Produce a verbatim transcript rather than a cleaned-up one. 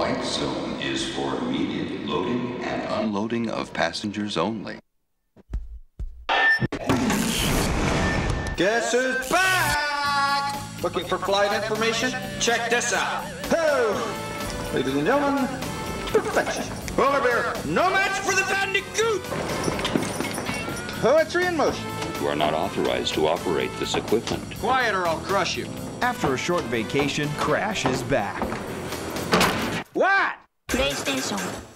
flight zone is for immediate loading and unloading of passengers only. Guess who's back? Looking for flight information? Check this out. Ho! Ladies and gentlemen, perfection. Polar bear, no match for the bandicoot! Poetry in motion. You are not authorized to operate this equipment. Quiet or I'll crush you. After a short vacation, Crash is back. What? PlayStation.